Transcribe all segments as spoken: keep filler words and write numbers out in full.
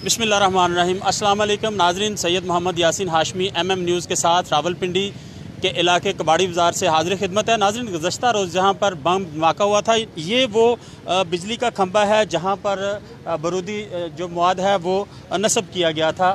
बिस्मिल्लाहिर्रहमानिर्रहीम। अस्सलाम वालेकुम नाज़रीन, Syed Mohammad Yasin Hashmi M M news के साथ रावलपिंडी के इलाके कबाड़ी बाज़ार से हाजिर खिदमत है। नाज़रीन, गुज़श्ता रोज़ जहाँ पर बम धमाका हुआ था, ये वो बिजली का खंभा है जहाँ पर बारूदी जो मवाद है वो नस्ब किया गया था।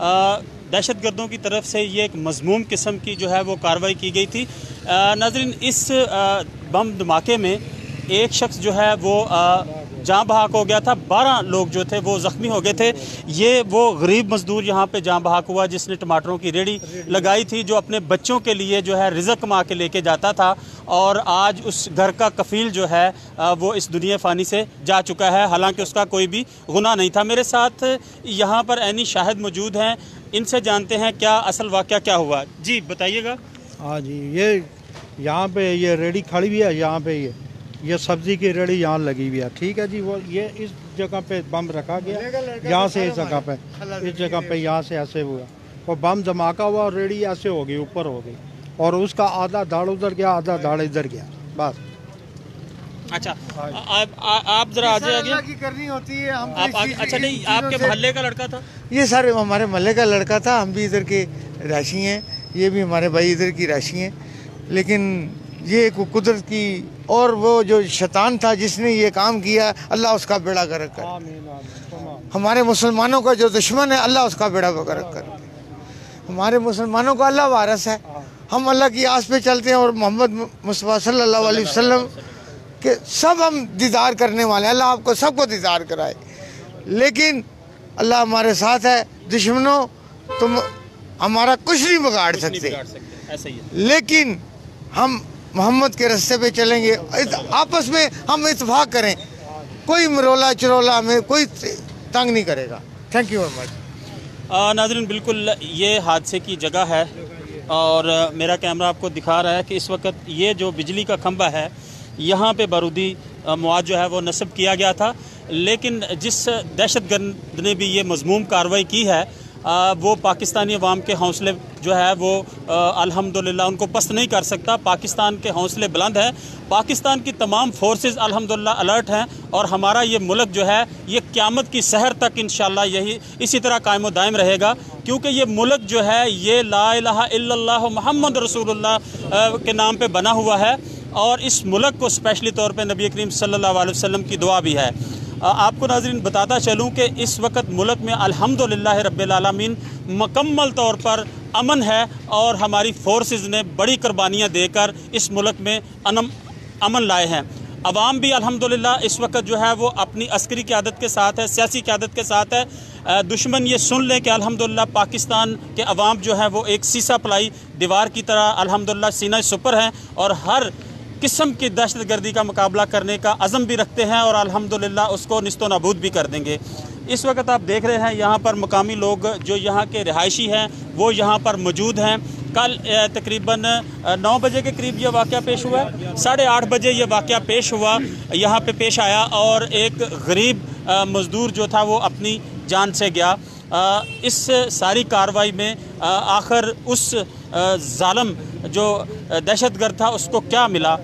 दहशत गर्दों की तरफ से ये एक मज़मूम किस्म की जो है वो कार्रवाई की गई थी। नाज़रीन, इस बम धमाके में एक शख्स जो है वो जाँ बहाक हो गया था, बारह लोग जो थे वो ज़ख्मी हो गए थे। ये वो गरीब मजदूर यहाँ पे जाँ बहाक हुआ जिसने टमाटरों की रेडी लगाई थी, जो अपने बच्चों के लिए जो है रिज़्क़ कमा के लेके जाता था, और आज उस घर का कफ़ील जो है वो इस दुनिया फ़ानी से जा चुका है, हालांकि उसका कोई भी गुनाह नहीं था। मेरे साथ यहाँ पर ऐनी शाहिद मौजूद हैं, इनसे जानते हैं क्या असल वाक़या क्या हुआ। जी बताइएगा। हाँ जी, ये यहाँ पे ये रेडी खड़ी हुई है, यहाँ पे ये ये सब्जी की रेडी यहाँ लगी हुई है, ठीक है जी। वो ये इस जगह पे बम रखा गया, यहाँ से इस जगह पे इस जगह पे यहाँ से ऐसे हुआ, और बम धमाका हुआ और रेडी ऐसे हो गई, ऊपर हो गई, और उसका आधा दाढ़ उधर गया, आधा दाढ़ इधर गया, बस। अच्छा, आप आप जरा आगे आगे की करनी होती है हम आप आ, अच्छा नहीं, आपके मोहल्ले का लड़का था? ये सर हमारे मोहल्ले का लड़का था, हम भी इधर के राशि हैं, ये भी हमारे भाई इधर की राशि हैं, लेकिन ये कुदरत की, और वो जो शैतान था जिसने ये काम किया, अल्लाह उसका बेड़ा गर्क करे। हमारे मुसलमानों का जो दुश्मन है, अल्लाह उसका बेड़ा गर्क करे। हमारे मुसलमानों का अल्लाह वारस है, हम अल्लाह की आस पे चलते हैं, और मोहम्मद मुस्तफा सल्लल्लाहु अलैहि वसल्लम के सब हम दीदार करने वाले हैं। अल्लाह आपको सबको दीदार कराए, लेकिन अल्लाह हमारे साथ है। दुश्मनों, तुम हमारा कुछ नहीं बिगाड़ सकते, ऐसा ही है। लेकिन हम मोहम्मद के रास्ते पे चलेंगे, आपस में हम इत्तेफाक करें, कोई मरोला चरोला हमें कोई तंग नहीं करेगा। Thank you very much. नाज़रीन, बिल्कुल ये हादसे की जगह है, और मेरा कैमरा आपको दिखा रहा है कि इस वक्त ये जो बिजली का खंभा है, यहाँ पे बारूदी मवाद जो है वो नस्ब किया गया था, लेकिन जिस दहशत गर्द ने भी ये मज़मूम कार्रवाई की है, आ, वो पाकिस्तानी अवाम के हौसले जो है वो अल्हम्दुलिल्लाह उनको पस्त नहीं कर सकता। पाकिस्तान के हौसले बुलंद हैं, पाकिस्तान की तमाम फोर्सेस अल्हम्दुलिल्लाह अलर्ट हैं, और हमारा ये मुल्क जो है ये क़यामत की सहर तक इंशाअल्लाह यही इसी तरह कायम दायम रहेगा, क्योंकि ये मुल्क जो है ये ला इलाहा इल्लल्लाह मुहम्मद रसूलुल्लाह के नाम पर बना हुआ है, और इस मुल्क को स्पेशली तौर पर नबी करीम सल्लल्लाहु अलैहि वसल्लम की दुआ भी है। आपको नाज़रीन बताता चलूँ कि इस वक्त मुल्क में अल्हम्दुलिल्लाह रब्बिल आलमीन मुकम्मल तौर पर अमन है, और हमारी फोर्सेस ने बड़ी कुर्बानियाँ देकर इस मुल्क में अनम अमन लाए हैं। अवाम भी अल्हम्दुलिल्लाह इस वक्त जो है वो अपनी अस्करी क़यादत के साथ है, सियासी क़यादत के साथ है। दुश्मन ये सुन लें कि अल्हम्दुलिल्लाह पाकिस्तान के अवाम जो है वो एक सीसा पलाई दीवार की तरह अल्हम्दुलिल्लाह सीना सुपर हैं, और हर किस्म की दहशत गर्दी का मुकाबला करने का अज़म भी रखते हैं, और अल्हम्दुलिल्लाह उसको निस्तो नाबूद भी कर देंगे। इस वक्त आप देख रहे हैं यहाँ पर मकामी लोग जो यहाँ के रिहायशी हैं वो यहाँ पर मौजूद हैं। कल तकरीबन नौ बजे के करीब ये वाक़या पेश हुआ, साढ़े आठ बजे ये वाक़या पेश हुआ, यहाँ पे पेश आया, और एक गरीब मज़दूर जो था वो अपनी जान से गया। इस सारी कार्रवाई में आखिर उस जालिम जो दहशतगर्द था उसको क्या मिला,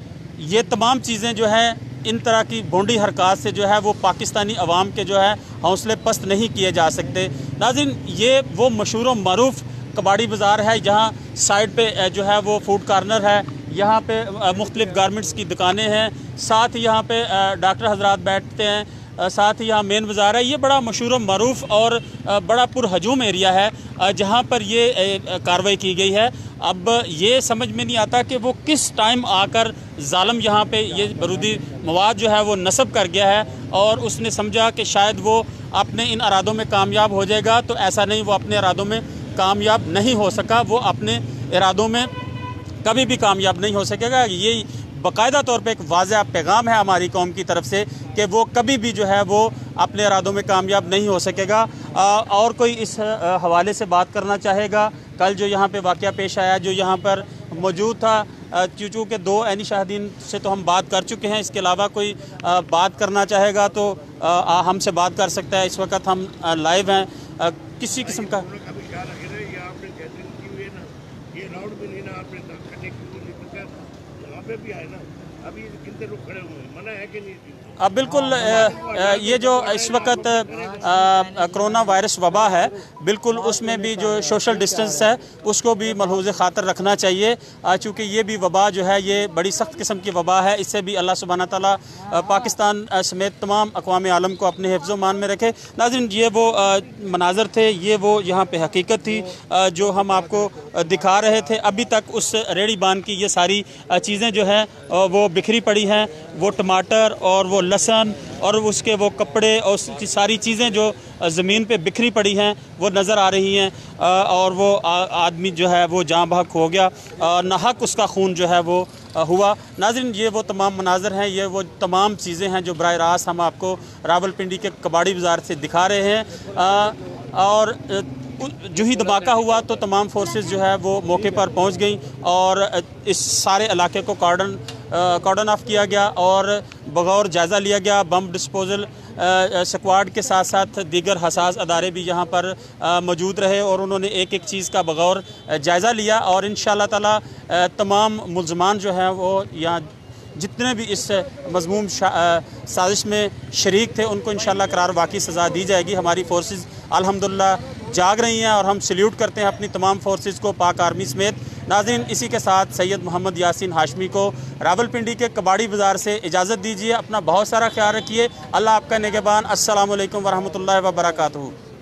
ये तमाम चीज़ें जो है इन तरह की भोंडी हरकत से जो है वो पाकिस्तानी अवाम के जो है हौसले पस्त नहीं किए जा सकते। नाज़रीन, ये वो मशहूर व मरूफ कबाड़ी बाज़ार है, जहाँ साइड पे जो है वो फूड कॉर्नर है, यहाँ पे मुख्तलिफ़ गारमेंट्स की दुकानें हैं, साथ ही यहाँ पे डॉक्टर हजरात बैठते हैं, साथ ही यहाँ मेन बाज़ार है। ये बड़ा मशहूर मरूफ और बड़ा पुरहजूम एरिया है जहाँ पर ये कार्रवाई की गई है। अब ये समझ में नहीं आता कि वो किस टाइम आकर जालिम यहाँ पे ये बारूदी मवाद जो है वो नस्ब कर गया है, और उसने समझा कि शायद वो अपने इन इरादों में कामयाब हो जाएगा। तो ऐसा नहीं, वो अपने इरादों में कामयाब नहीं हो सका, वो अपने इरादों में कभी भी कामयाब नहीं हो सकेगा। ये बाकायदा तौर पे एक वाज़ेह पैगाम है हमारी कौम की तरफ से कि वो कभी भी जो है वो अपने इरादों में कामयाब नहीं हो सकेगा। आ, और कोई इस हवाले से बात करना चाहेगा? कल जो यहाँ पे वाक़या पेश आया, जो यहाँ पर मौजूद था, चूचू के दो ऐनी शाहिदीन से तो हम बात कर चुके हैं, इसके अलावा कोई आ, बात करना चाहेगा तो आ, हमसे बात कर सकता है। इस वक्त हम आ, लाइव हैं। आ, किसी किस्म का पे भी है ना, अभी कितने लोग खड़े हुए हैं, मना है कि नहीं? अब बिल्कुल ये जो इस वक्त कोरोना वायरस वबा है, बिल्कुल उसमें भी जो सोशल डिस्टेंस है उसको भी मलहूज़ ख़ातर रखना चाहिए, चूँकि ये भी वबा जो है ये बड़ी सख्त किस्म की वबा है। इससे भी अल्लाह सुब्हाना तआला पाकिस्तान समेत तमाम अक़वाम आलम को अपने हिफ्ज़ मान में रखे। नाज़रीन, ये वो मनाज़र थे, ये वो यहाँ पे हकीकत थी जो हम आपको दिखा रहे थे। अभी तक उस रेड़ी बांध की ये सारी चीज़ें जो हैं वो बिखरी पड़ी हैं, वो टमाटर और वो लहसुन और उसके वो कपड़े और उसकी सारी चीज़ें जो ज़मीन पे बिखरी पड़ी हैं वो नज़र आ रही हैं। और वो आदमी जो है वो जाँ बहक हो गया, नाहक उसका खून जो है वो हुआ। नाज़रीन, ये वो तमाम मनाज़र हैं, ये वो तमाम चीज़ें हैं जो बराह रास्त हम आपको रावलपिंडी के कबाड़ी बाज़ार से दिखा रहे हैं। और जो ही धमाका हुआ तो तमाम फोर्सेस जो है वो मौके पर पहुंच गई और इस सारे इलाके को कॉर्डन कॉर्डन ऑफ किया गया और बगौर जायज़ा लिया गया। बम डिस्पोजल स्क्वाड के साथ साथ दीगर हसास अदारे भी यहाँ पर मौजूद रहे और उन्होंने एक एक चीज़ का बगौर जायज़ा लिया और इंशाअल्लाह ताला तमाम मुल्ज़मान जो हैं वो यहाँ जितने भी इस मज़मूम साजिश में शरीक थे उनको इंशाअल्लाह करार वाक़ई सज़ा दी जाएगी। हमारी फोर्सेस अल्हम्दुलिल्लाह जाग रही हैं और हम सल्यूट करते हैं अपनी तमाम फोर्सेस को, पाक आर्मी समेत। नाज़रीन, इसी के साथ सैयद मोहम्मद यासीन हाशमी को रावलपिंडी के कबाड़ी बाज़ार से इजाज़त दीजिए। अपना बहुत सारा ख्याल रखिए। अल्लाह आपका निगहबान। अस्सलामु अलैकुम वरहमतुल्लाहि व बरकातुहू।